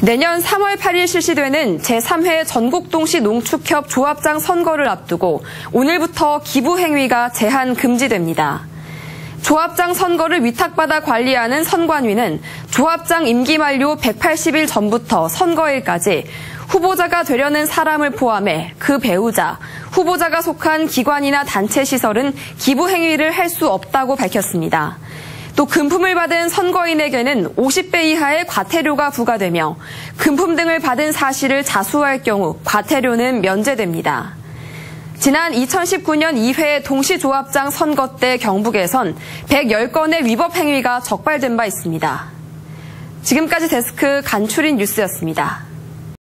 내년 3월 8일 실시되는 제3회 전국동시 농축협 조합장 선거를 앞두고 오늘부터 기부 행위가 제한 금지됩니다. 조합장 선거를 위탁받아 관리하는 선관위는 조합장 임기 만료 180일 전부터 선거일까지 후보자가 되려는 사람을 포함해 그 배우자, 후보자가 속한 기관이나 단체 시설은 기부 행위를 할 수 없다고 밝혔습니다. 또 금품을 받은 선거인에게는 50배 이하의 과태료가 부과되며 금품 등을 받은 사실을 자수할 경우 과태료는 면제됩니다. 지난 2019년 2회 동시조합장 선거 때 경북에선 110건의 위법 행위가 적발된 바 있습니다. 지금까지 데스크 간추린 뉴스였습니다.